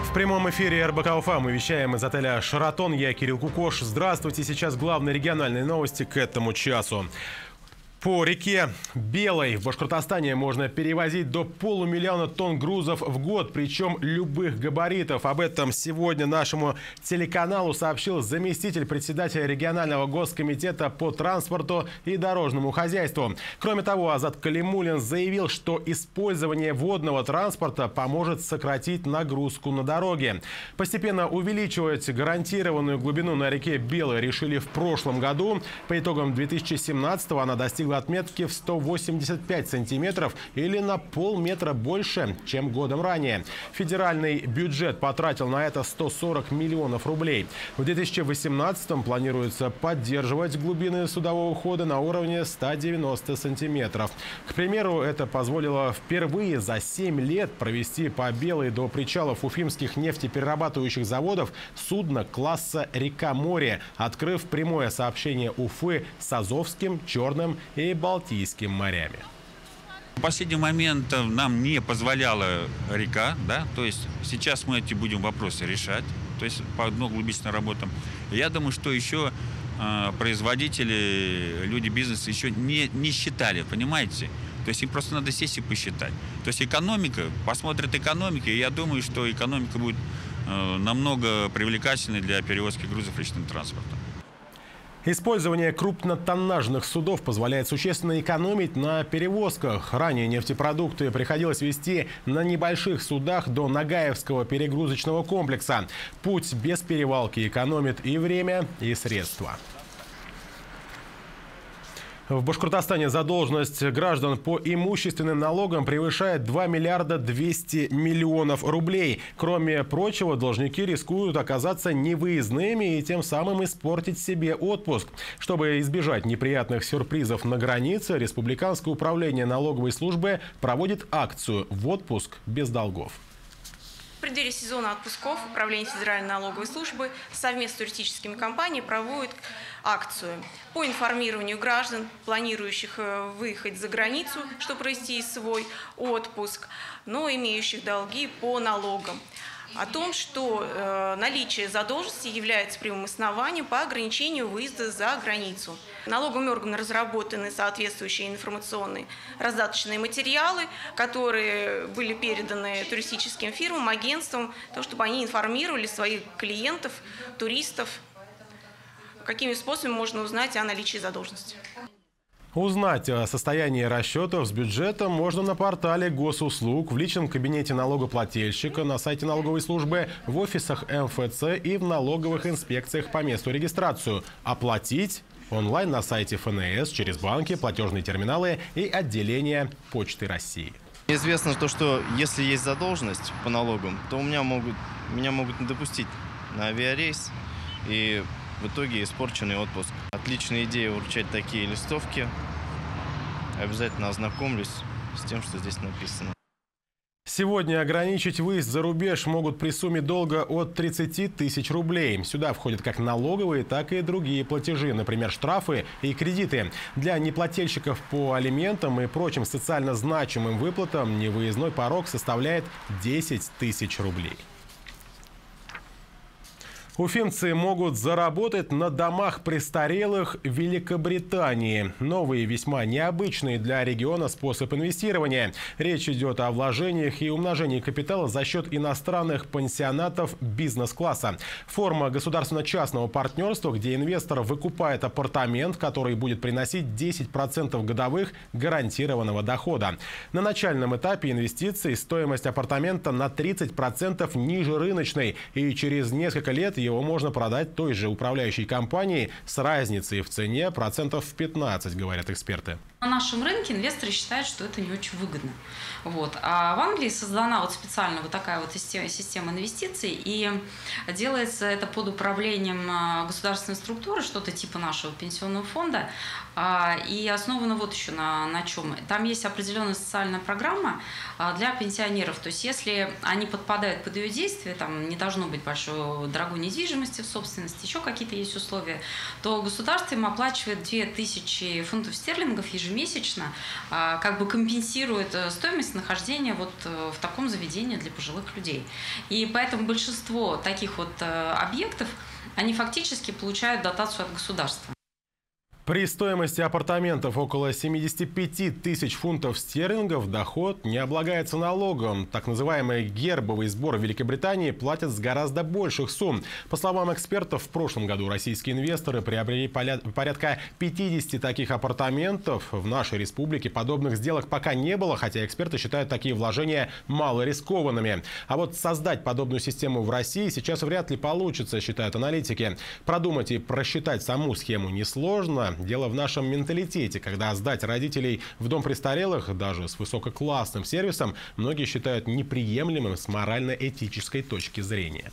В прямом эфире РБК Уфа мы вещаем из отеля «Шаратон». Я Кирилл Кукош. Здравствуйте. Сейчас главные региональные новости к этому часу. По реке Белой в Башкортостане можно перевозить до 500 000 тонн грузов в год, причем любых габаритов. Об этом сегодня нашему телеканалу сообщил заместитель председателя регионального госкомитета по транспорту и дорожному хозяйству. Кроме того, Азат Калимулин заявил, что использование водного транспорта поможет сократить нагрузку на дороге. Постепенно увеличивать гарантированную глубину на реке Белой решили в прошлом году. По итогам 2017-го она достигла отметки в 185 сантиметров или на полметра больше, чем годом ранее. Федеральный бюджет потратил на это 140 миллионов рублей. В 2018-м планируется поддерживать глубины судового хода на уровне 190 сантиметров. К примеру, это позволило впервые за 7 лет провести по Белой до причалов уфимских нефтеперерабатывающих заводов судно класса «Река-море», открыв прямое сообщение Уфы с Азовским, Черным и Балтийским морями. В последний момент нам не позволяла река, да, то есть сейчас мы эти будем вопросы решать, то есть по глубинным работам. Я думаю, что еще производители, люди бизнеса еще не считали, понимаете? То есть им просто надо сесть и посчитать. То есть экономика, посмотрят экономику, и я думаю, что экономика будет намного привлекательной для перевозки грузов личным транспортом. Использование крупнотоннажных судов позволяет существенно экономить на перевозках. Ранее нефтепродукты приходилось везти на небольших судах до Нагаевского перегрузочного комплекса. Путь без перевалки экономит и время, и средства. В Башкортостане задолженность граждан по имущественным налогам превышает 2 миллиарда 200 миллионов рублей. Кроме прочего, должники рискуют оказаться невыездными и тем самым испортить себе отпуск. Чтобы избежать неприятных сюрпризов на границе, Республиканское управление налоговой службы проводит акцию «В отпуск без долгов». В преддверии сезона отпусков Управление Федеральной налоговой службы совместно с туристическими компаниями проводит акцию по информированию граждан, планирующих выехать за границу, чтобы провести свой отпуск, но имеющих долги по налогам, о том, что наличие задолженности является прямым основанием по ограничению выезда за границу. Налоговыми органами разработаны соответствующие информационные раздаточные материалы, которые были переданы туристическим фирмам, агентствам, чтобы они информировали своих клиентов, туристов, какими способами можно узнать о наличии задолженности. Узнать о состоянии расчетов с бюджетом можно на портале госуслуг, в личном кабинете налогоплательщика, на сайте налоговой службы, в офисах МФЦ и в налоговых инспекциях по месту регистрации. Оплатить онлайн на сайте ФНС, через банки, платежные терминалы и отделения Почты России. Известно то, что если есть задолженность по налогам, то меня могут не допустить на авиарейс и в итоге испорченный отпуск. Отличная идея вручать такие листовки. Обязательно ознакомлюсь с тем, что здесь написано. Сегодня ограничить выезд за рубеж могут при сумме долга от 30 тысяч рублей. Сюда входят как налоговые, так и другие платежи, например, штрафы и кредиты. Для неплательщиков по алиментам и прочим социально значимым выплатам невыездной порог составляет 10 тысяч рублей. Уфимцы могут заработать на домах престарелых Великобритании. Новый, весьма необычный для региона способ инвестирования. Речь идет о вложениях и умножении капитала за счет иностранных пансионатов бизнес-класса. Форма государственно-частного партнерства, где инвестор выкупает апартамент, который будет приносить 10% годовых гарантированного дохода. На начальном этапе инвестиций стоимость апартамента на 30% ниже рыночной, и через несколько лет его можно продать той же управляющей компании с разницей в цене процентов в 15, говорят эксперты. На нашем рынке инвесторы считают, что это не очень выгодно. А в Англии создана специально такая система инвестиций, и делается это под управлением государственной структуры, что-то типа нашего пенсионного фонда, и основано еще на чем. Там есть определенная социальная программа для пенсионеров, то есть если они подпадают под ее действие, там не должно быть большой дорогой недвижимости в собственности, еще какие-то есть условия, то государство им оплачивает 2000 фунтов стерлингов ежемесячно ежемесячно как бы компенсирует стоимость нахождения вот в таком заведении для пожилых людей. И поэтому большинство таких вот объектов, они фактически получают дотацию от государства. При стоимости апартаментов около 75 тысяч фунтов стерлингов доход не облагается налогом. Так называемый гербовый сбор в Великобритании платят с гораздо больших сумм. По словам экспертов, в прошлом году российские инвесторы приобрели порядка 50 таких апартаментов. В нашей республике подобных сделок пока не было, хотя эксперты считают такие вложения малорискованными. А вот создать подобную систему в России сейчас вряд ли получится, считают аналитики. Продумать и просчитать саму схему несложно. Дело в нашем менталитете, когда сдать родителей в дом престарелых, даже с высококлассным сервисом, многие считают неприемлемым с морально-этической точки зрения.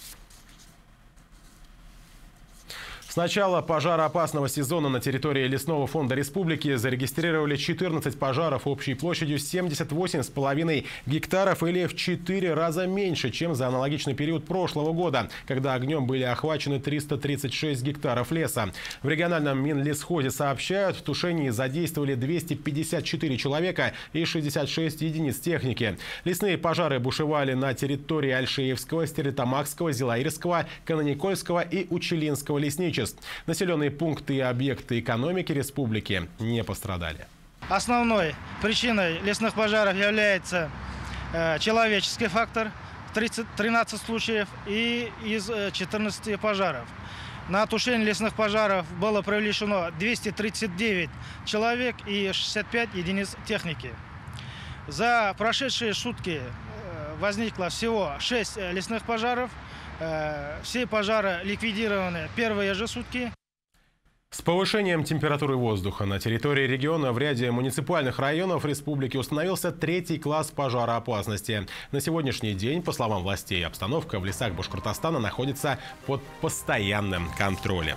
С начала пожароопасного сезона на территории Лесного фонда республики зарегистрировали 14 пожаров общей площадью 78,5 гектаров или в 4 раза меньше, чем за аналогичный период прошлого года, когда огнем были охвачены 336 гектаров леса. В региональном Минлесхозе сообщают, в тушении задействовали 254 человека и 66 единиц техники. Лесные пожары бушевали на территории Альшеевского, Стерлитамакского, Зилаирского, Кананикольского и Учелинского лесничеств. Населенные пункты и объекты экономики республики не пострадали. Основной причиной лесных пожаров является человеческий фактор, 13 случаев и из 14 пожаров. На тушение лесных пожаров было привлечено 239 человек и 65 единиц техники. За прошедшие сутки возникло всего 6 лесных пожаров. Все пожары ликвидированы первые же сутки. С повышением температуры воздуха на территории региона в ряде муниципальных районов республики установился 3-й класс пожароопасности. На сегодняшний день, по словам властей, обстановка в лесах Башкортостана находится под постоянным контролем.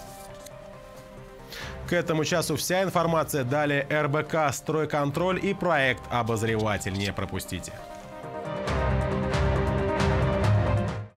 К этому часу вся информация. Далее РБК «Стройконтроль» и проект «Обозреватель». Не пропустите.